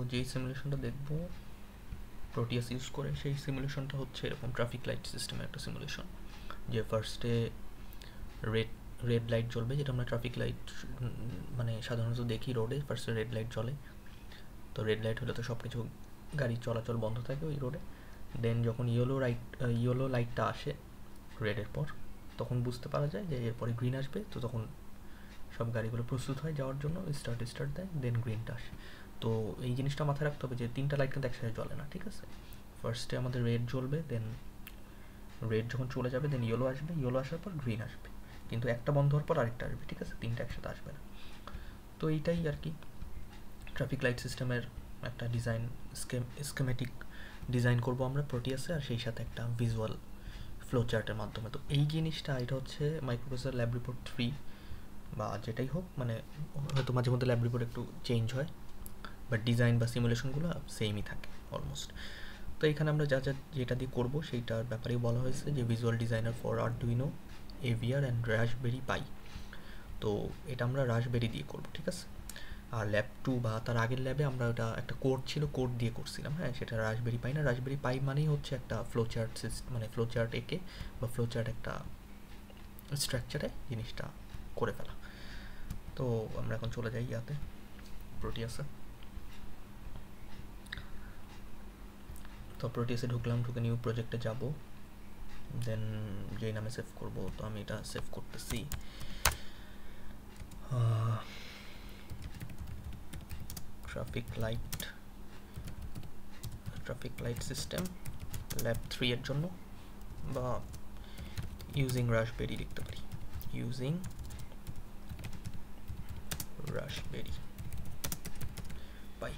যেই সিমুলেশনটা দেখব Proteus use করে, সেই সিমুলেশনটা হচ্ছে এরকম ট্রাফিক লাইট সিস্টেমের একটা সিমুলেশন, যে ফার্স্টে রেড রেড লাইট জ্বলবে, যেটা আমরা ট্রাফিক লাইট মানে সাধারণত দেখি রোডে, ফার্স্টে রেড লাইট জ্বলে। তো রেড লাইট হলে তো সব কিছু গাড়ি চলাচল বন্ধ থাকে ওই রোডে। দেন যখন ইয়েলো লাইটটা আসে রেডের পর, তখন বুঝতে পারা যায় যে এরপরে গ্রিন আসবে, তো তখন সব গাড়িগুলো প্রস্তুত হয় যাওয়ার জন্য, স্টার্ট দেয়, দেন গ্রিনটা আসে। তো এই জিনিসটা মাথায় রাখতে হবে যে তিনটা লাইট কিন্তু একসাথে জ্বলে না, ঠিক আছে? ফার্স্টে আমাদের রেড জ্বলবে, দেন রেড যখন চলে যাবে দেন ইয়েলো আসবে, ইয়েলো আসার পর গ্রিন আসবে, কিন্তু একটা বন্ধ হওয়ার পর আরেকটা আসবে, ঠিক আছে? তিনটা একসাথে আসবে না। তো এইটাই আর কি ট্রাফিক লাইট সিস্টেমের একটা ডিজাইন, স্কেমেটিক ডিজাইন করব আমরা প্রোটিয়াসে, আর সেই সাথে একটা ভিজুয়াল ফ্লো চার্টের মাধ্যমে। তো এই জিনিসটা এটা হচ্ছে মাইক্রোপ্রসেসর ল্যাব রিপোর্ট 3 বা যেটাই হোক, মানে হয়তো মাঝে মধ্যে ল্যাব রিপোর্ট একটু চেঞ্জ হয়, বাট ডিজাইন বা সিমুলেশনগুলো সেমই থাকে অলমোস্ট। তো এখানে আমরা যেটা দিয়ে করবো সেইটার ব্যাপারেই বলা হয়েছে, যে visual designer for Arduino, AVR and Raspberry Pi. তো এটা আমরা রাসবেরি দিয়ে করবো, ঠিক আছে? আর ল্যাব 2 বা তার আগের ল্যাবে আমরা ওটা একটা কোড ছিল, কোড দিয়ে করছিলাম, হ্যাঁ, সেটা রাসবেরি পাই না। রাসবেরি পাই মানেই হচ্ছে একটা ফ্লোচার্ট সিস্টেম, মানে ফ্লোচার্ট এঁকে বা ফ্লোচার্ট একটা স্ট্রাকচারে জিনিসটা করে ফেলা। তো আমরা এখন চলে যাই ইয়াতে, প্রোটিয়াসে। তো প্রোটিয়াসে ঢুকলাম, ঢুকে নিউ প্রজেক্টে যাব, দেন যেই নামে সেভ করব, তো আমি এটা সেভ করতেছি ট্রাফিক লাইট সিস্টেম ল্যাব 3 এর জন্য, বা ইউজিং রাসবেরি লিখতে পারি, ইউজিং রাসবেরি পাই।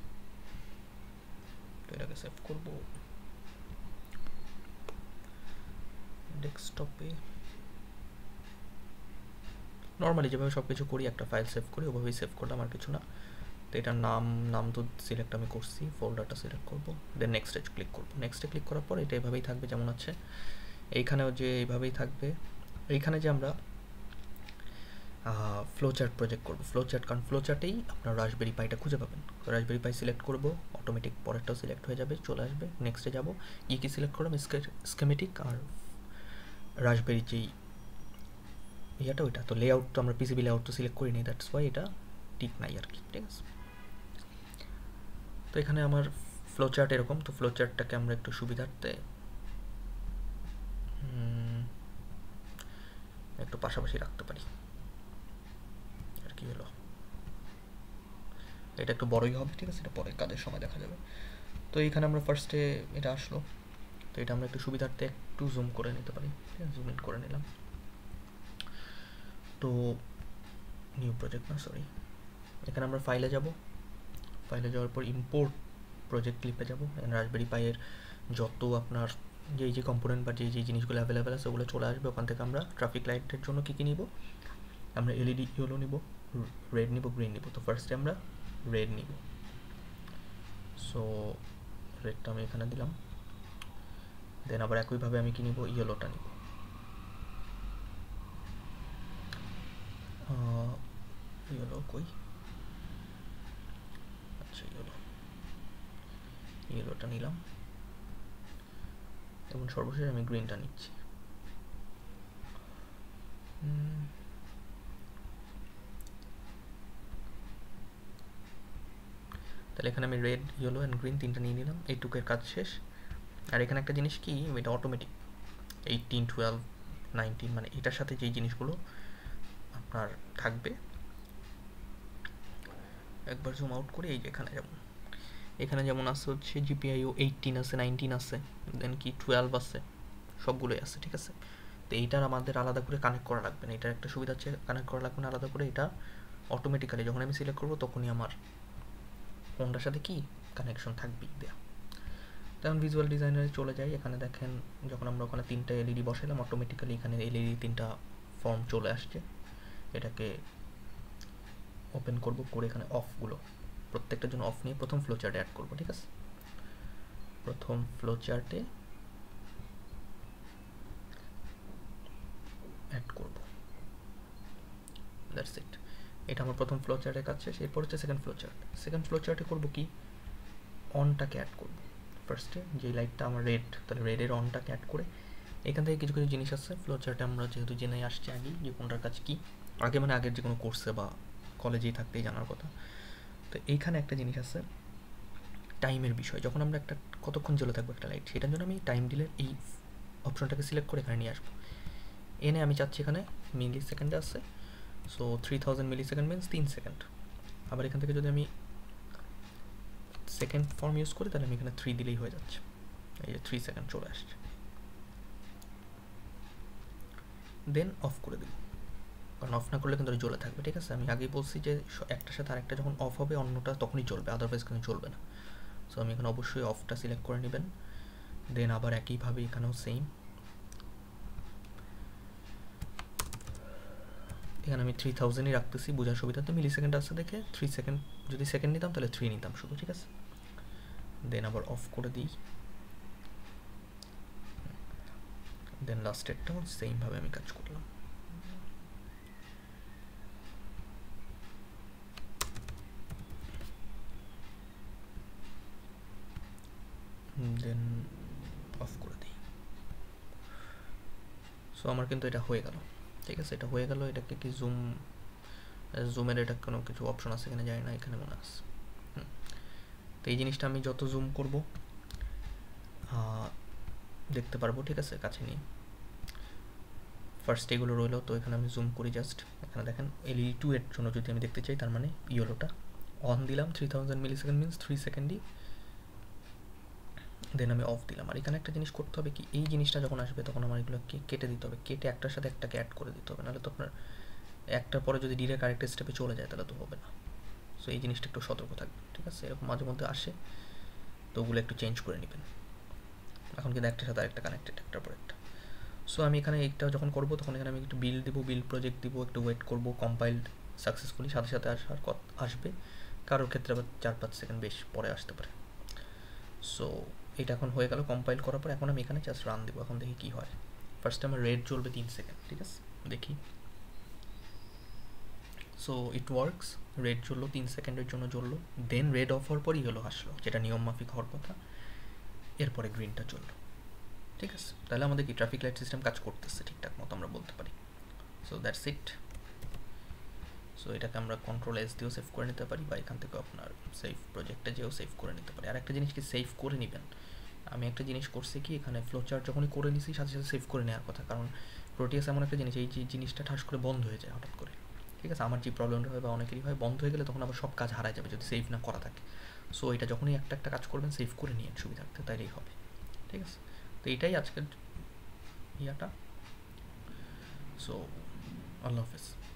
তো এটাকে সেভ করব ডেস্কটপে। নর্মালি যেভাবে সব কিছু করি, একটা ফাইল সেভ করি, ওভাবেই সেভ করলাম, আর কিছু না। তো এটার নাম তো সিলেক্ট আমি করছি, ফোল্ডারটা সিলেক্ট করব, দেন নেক্সটে ক্লিক করব। নেক্সটে ক্লিক করার পর এটা এভাবেই থাকবে যেমন আছে, এইখানেও যে এইভাবেই থাকবে। এইখানে যে আমরা ফ্লোচার্ট প্রজেক্ট করব, ফ্লোচার্ট, কারণ ফ্লোচার্টেই আপনার রাসবেরি পাইটা খুঁজে পাবেন। রাসবেরি পাই সিলেক্ট করব, অটোমেটিক পরেরটাও সিলেক্ট হয়ে যাবে, চলে আসবে। নেক্সটে যাব, কি সিলেক্ট করলাম, স্কেমেটিক আর রাসবেরি যেই ইয়াটা ওইটা। তো লেআউট তো আমরা পিসিবি লেআউট তো সিলেক্ট করিনি, দ্যাটস ওয়াই এটা ঠিক নাই আর কি, ঠিক আছে? তো এখানে আমার ফ্লোচার্ট এরকম। তো ফ্লোচার্টটাকে আমরা একটু সুবিধার্থে একটু পাশাপাশি রাখতে পারি, আর কি হলো, এটা একটু বড়ই হবে, ঠিক আছে? এটা পরে কাজের সময় দেখা যাবে। তো এইখানে আমরা ফার্স্টে এটা আসলো, তো এটা আমরা একটু সুবিধার্থে একটু জুম করে নিতে পারি, জুম ইন করে নিলাম। তো নিউ প্রজেক্ট না, সরি, এখানে আমরা ফাইলে যাব, ফাইলে যাওয়ার পর ইম্পোর্ট প্রজেক্ট ক্লিপে যাব, রাসবেরি পাইয়ের যত আপনার যে কম্পোনেন্ট বা যে জিনিসগুলো অ্যাভেলেবেল আছে ওগুলো চলে আসবে। ওখান থেকে আমরা ট্রাফিক লাইটের জন্য কী নিব, আমরা এলইডি ইয়েলো নিব, রেড নিব, গ্রিন নিব। তো ফার্স্টে আমরা রেড নিব, সো রেডটা আমি এখানে দিলাম। দেন আবার একইভাবে আমি কি নিব, ইয়েলোটা নিব। ইয়েলো কই, আচ্ছা ইয়েলোটা নিলাম, এবং সর্বশেষ আমি গ্রিনটা নিচ্ছি। তাহলে এখানে আমি রেড, ইয়েলো অ্যান্ড গ্রিন তিনটা নিয়ে নিলাম, এইটুকের কাজ শেষ। আর এখানে একটা জিনিস কি, এটা অটোমেটিক 18, 12, 19, মানে এটার সাথে যেই জিনিসগুলো আপনার থাকবে, একবার জুম আউট করে এই যে এখানে যেমন আছে হচ্ছে জিপিআইও 18 আছে, 19 আছে, দেন কি 12 আছে, সবগুলোই আছে, ঠিক আছে? তো এইটার আমাদের আলাদা করে কানেক্ট করা লাগবে না। এটার একটা সুবিধা হচ্ছে কানেক্ট করা লাগবে না আলাদা করে, এটা অটোমেটিক্যালি যখন আমি সিলেক্ট করবো তখনই আমার কোনটার সাথে কি কানেকশন থাকবেই দেয়া। তখন ভিজুয়াল ডিজাইনারে চলে যাই, এখানে দেখেন যখন আমরা ওখানে 3টা এলইডি বসাইলাম, অটোমেটিক্যালি এখানে এলইডি 3টা ফর্ম চলে আসছে। এটাকে ওপেন করব, করে এখানে অফগুলো প্রত্যেকটার জন্য অফ নিয়ে প্রথম ফ্লো চার্টে অ্যাড করবো, ঠিক আছে? প্রথম ফ্লো চার্টে অ্যাড করব, দ্যাটস ইট। এটা আমার প্রথম ফ্লো চার্টের কাজ শেষ। এরপর হচ্ছে সেকেন্ড ফ্লো চার্টে করবো কি, অনটাকে অ্যাড করব ফার্স্টে, যেই লাইটটা আমার রেড, তাহলে রেডের অনটাকে অ্যাড করে এখান থেকে কিছু কিছু জিনিস আছে ফ্লো চার্টে আমরা যেহেতু জেনে আসছি আগেই যে কোনটার কাজ কী, আগে মানে আগের যে কোনো কোর্সে বা কলেজেই থাকতেই জানার কথা। তো এইখানে একটা জিনিস আছে টাইমের বিষয়, যখন আমরা একটা কতক্ষণ জ্বলে থাকবো একটা লাইট, সেটার জন্য আমি টাইম ডিলের এই অপশনটাকে সিলেক্ট করে এখানে নিয়ে আসবো। এনে আমি চাচ্ছি এখানে মিলি সেকেন্ডে আছে, so 3000 millisecond means 3 second. আবার এখান থেকে যদি আমি সেকেন্ড ফর্ম ইউজ করি তাহলে আমি এখানে 3 দিলেই হয়ে যাচ্ছে, এই যে 3 সেকেন্ড চলে আসছে। দেন অফ করে দিই, কারণ অফ না করলে কিন্তু জ্বলে থাকবে, ঠিক আছে। আমি আগেই বলছি যে একটার সাথে আরেকটা যখন অফ হবে অন্যটা তখনই চলবে, আদারওয়াইজ কিন্তু চলবে না। সো আমি এখানে অবশ্যই অফটা সিলেক্ট করে নেবেন। দেন আবার একইভাবে এখানেও সেম, এখানে আমি 3000ই রাখতেছি বোঝার সুবিধাতে, মিলি সেকেন্ড আসছে দেখে 3 সেকেন্ড, যদি সেকেন্ড নিতাম তাহলে 3 নিতাম শুধু, ঠিক আছে। দেন আবার অফ করে দিই, দেন লাস্টেরটাও সেমভাবে আমি কাজ করলাম। দেন অফ করে দিই। সো আমার কিন্তু এটা হয়ে গেল, ঠিক আছে, এটা হয়ে গেল। এটাকে কি জুমের এটা কোনো কিছু অপশন আছে কিনা জানি না, এখানে মনে আছে। তো এই জিনিসটা আমি যত জুম করব দেখতে পারবো, ঠিক আছে, কাছে নিয়ে। ফার্স্ট এগুলো রইলো, তো এখানে আমি জুম করি জাস্ট, এখানে দেখেন LED2 এর জন্য যদি আমি দেখতে চাই, তার মানে ইয়েলোটা অন দিলাম 3000 মিলি সেকেন্ড মিনস 3 সেকেন্ডই, দেন আমি অফ দিলাম। আর এখানে একটা জিনিস করতে হবে কি, এই জিনিসটা যখন আসবে তখন আমার এগুলোকে কেটে দিতে হবে, কেটে একটার সাথে একটাকে অ্যাড করে দিতে হবে, নাহলে তো আপনার একটার পরে যদি ডিরেক্ট আরেকটা স্টেপে চলে যায় তাহলে তো হবে না। সো এই জিনিসটা একটু সতর্ক থাকবে, ঠিক আছে। এরকম মাঝে মধ্যে আসে, তো ওগুলো একটু চেঞ্জ করে নেবেন। এখন কিন্তু একটার সাথে আরেকটা কানেক্টেড, একটার পর একটা। সো আমি এখানে এইটা যখন করবো তখন এখানে আমি একটু বিল দেবো, বিল প্রজেক্ট দিব, একটু ওয়েট করবো, কম্পাইল্ড সাকসেসফুলি সাথে সাথে আসবে, কারোর ক্ষেত্রে আবার 4-5 সেকেন্ড বেশ পরে আসতে পারে। সো এটা এখন হয়ে গেল কম্পাইল করার পর, এখন আমি এখানে জাস্ট রান দেবো, এখন দেখি কী হয়। ফার্স্টে আমার রেড জ্বলবে 3 সেকেন্ড, ঠিক আছে, দেখি। সো ইট ওয়ার্কস, রেড জ্বললো 3 সেকেন্ডের জন্য জ্বললো, দেন রেড অফ হওয়ার পরই হলো আসলো, যেটা নিয়ম মাফিক হওয়ার কথা, এরপরে গ্রিনটা চললো, ঠিক আছে। তাহলে আমাদের কি ট্রাফিক লাইট সিস্টেম কাজ করতেছে ঠিকঠাক মতো আমরা বলতে পারি। So that's it. সো এটাকে আমরা কন্ট্রোল-S দিয়েও সেভ করে নিতে পারি, বা এখান থেকে আপনার সেভ প্রজেক্টে যেও সেভ করে নিতে পারি। আর একটা জিনিস কি, সেভ করে নেবেন। আমি একটা জিনিস করছি কি, এখানে ফ্লো চার্ট যখনই করে নিছি সাথে সাথে সেভ করে নেওয়ার কথা, কারণ প্রোটিয়াস এমন একটা জিনিস, এই যে জিনিসটা ঠাস করে বন্ধ হয়ে যায় হঠাৎ করে, ঠিক আছে। আমার যে প্রবলেমটা হয় বা অনেকেরই হয়, বন্ধ হয়ে গেলে তখন আবার সব কাজ হারায় যাবে যদি সেভ না করা থাকে। সো এটা যখনই একটা একটা কাজ করবেন সেভ করে নিয়ে সুবিধার্থে, তাইলেই হবে, ঠিক আছে। তো এটাই আজকের ইয়াটা। সো আল্লাহ হাফেজ।